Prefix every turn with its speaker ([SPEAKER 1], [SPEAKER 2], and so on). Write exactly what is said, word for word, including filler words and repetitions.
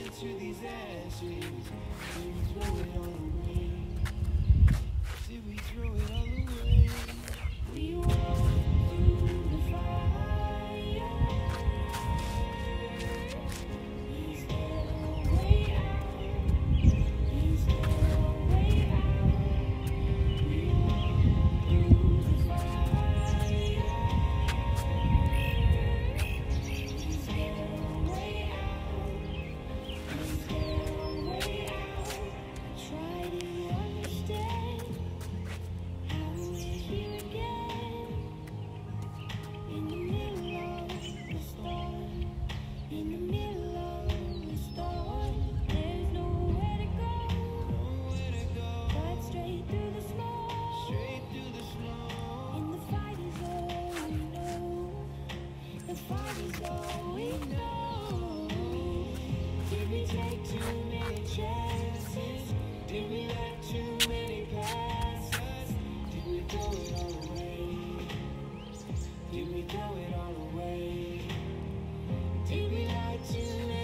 [SPEAKER 1] to these ashes? Did we throw it all away? Did we throw it all away? We walk through the fire. Is there a way out? Is there a way out? We walk through the fire. Is there a way out? Is there a way out? I try to understand how we're here again, in the middle of the storm, in the middle of the storm. There's nowhere to go, nowhere to go, but straight through the smoke, straight through the smoke. And the fight is all we know, the fight is all we know. Did we take too many chances? Did we let too many pass us? Did we throw it all away? Did we throw it all away? Did we let too many